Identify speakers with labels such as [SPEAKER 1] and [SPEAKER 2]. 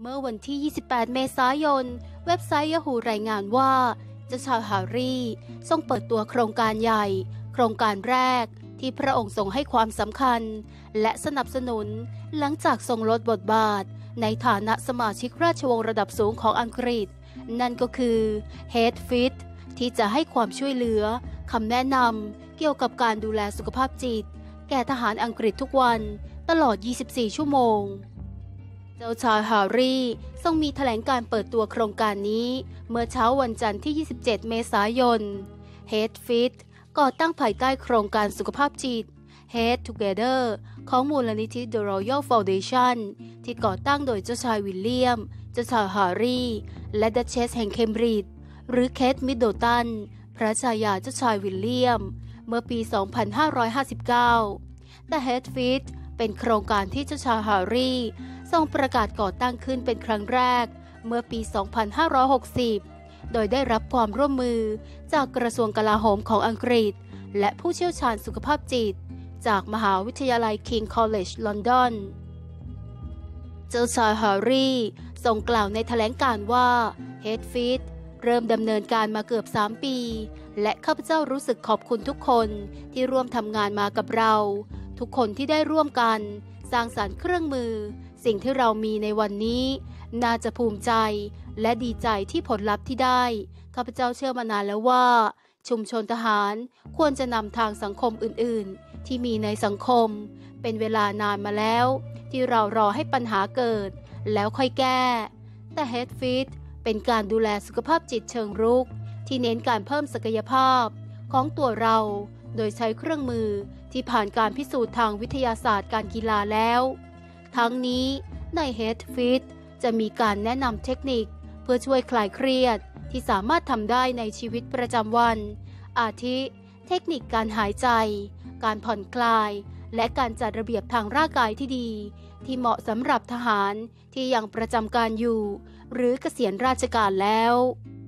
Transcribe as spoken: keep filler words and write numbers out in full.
[SPEAKER 1] เมื่อวันที่ ยี่สิบแปด เมษายน เว็บไซต์ Yahoo รายงานว่าเจ้าชายแฮร์รี่ทรงเปิดตัวโครงการใหญ่โครงการแรกที่พระองค์ทรงให้ความสำคัญและสนับสนุนหลังจากทรงลดบทบาทในฐานะสมาชิกราชวงศ์ระดับสูงของอังกฤษนั่นก็คือ Headfit ที่จะให้ความช่วยเหลือคำแนะนำเกี่ยวกับการดูแลสุขภาพจิตแก่ทหารอังกฤษทุกวันตลอด ยี่สิบสี่ ชั่วโมงเจ้าชายแฮร์รี่ทรงมีแถลงการเปิดตัวโครงการนี้เมื่อเช้าวันจันทร์ที่ ยี่สิบเจ็ด เมษายน Headfit ก่อตั้งภายใต้โครงการสุขภาพจิต Head Together ของมูลนิธิ The Royal Foundation ที่ก่อตั้งโดยเจ้าชายวิลเลียมเจ้าชายแฮร์รี่และดัชเชสแห่งเคมบริดจ์หรือเคทมิดเดิลตันพระชายาเจ้าชายวิลเลียมเมื่อปี สองพันห้าร้อยห้าสิบเก้า แต่ Headfit เป็นโครงการที่เจ้าชายแฮร์รี่ทรงประกาศก่อตั้งขึ้นเป็นครั้งแรกเมื่อปี สองพันห้าร้อยหกสิบ โดยได้รับความร่วมมือจากกระทรวงกลาโหมของอังกฤษและผู้เชี่ยวชาญสุขภาพจิตจากมหาวิทยาลัย King College London เจ้าชายแฮร์รี่ทรงกล่าวในแถลงการณ์ว่า Headfit เริ่มดำเนินการมาเกือบสามปีและข้าพเจ้ารู้สึกขอบคุณทุกคนที่ร่วมทำงานมากับเราทุกคนที่ได้ร่วมกันสร้างสรรค์เครื่องมือสิ่งที่เรามีในวันนี้น่าจะภูมิใจและดีใจที่ผลลัพธ์ที่ได้ข้าพเจ้าเชื่อมานานแล้วว่าชุมชนทหารควรจะนำทางสังคมอื่นๆที่มีในสังคมเป็นเวลานานมาแล้วที่เรารอให้ปัญหาเกิดแล้วค่อยแก้แต่ Headfit เป็นการดูแลสุขภาพจิตเชิงรุกที่เน้นการเพิ่มศักยภาพของตัวเราโดยใช้เครื่องมือที่ผ่านการพิสูจน์ทางวิทยาศาสตร์การกีฬาแล้วทั้งนี้ใน Headfit จะมีการแนะนำเทคนิคเพื่อช่วยคลายเครียดที่สามารถทำได้ในชีวิตประจำวันอาทิเทคนิคการหายใจการผ่อนคลายและการจัดระเบียบทางร่างกายที่ดีที่เหมาะสำหรับทหารที่ยังประจำการอยู่หรือเกษียณราชการแล้ว